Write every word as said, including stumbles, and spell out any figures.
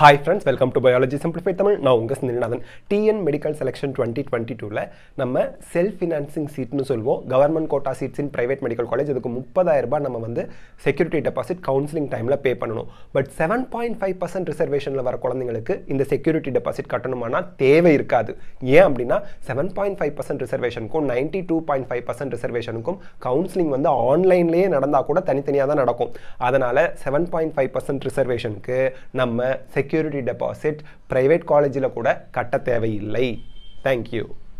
Hi friends, welcome to Biology Simplified Tamil. நான் உங்க ஸ்னில்நாதன். T N Medical Selection twenty twenty-two ல நம்ம self financing சீட்னு சொல்வோம். Government quota seats in private medical college. அதுக்கு முப்பதாயிரம் ரூபாய் நம்ம வந்து செக்யூரிட்டி டெபாசிட் கவுன்சிலிங் டைம்ல பே பண்ணணும். But seven point five percent ரிசர்வேஷன்ல வர குழந்தைகளுக்கு இந்த செக்யூரிட்டி டெபாசிட் கட்டணுமானா தேவை இருக்காது. ஏன் அப்படினா seven point five percent ரிசர்வேஷனுக்கும் ninety-two point five percent ரிசர்வேஷனுக்கும் கவுன்சிலிங் வந்து ஆன்லைன்லயே நடந்தா கூட தனித்தனியா தான் நடக்கும். அதனால seven point five percent ரிசர்வேஷனுக்கு நம்ம security deposit private college la kuda katta thevai illai. Thank you.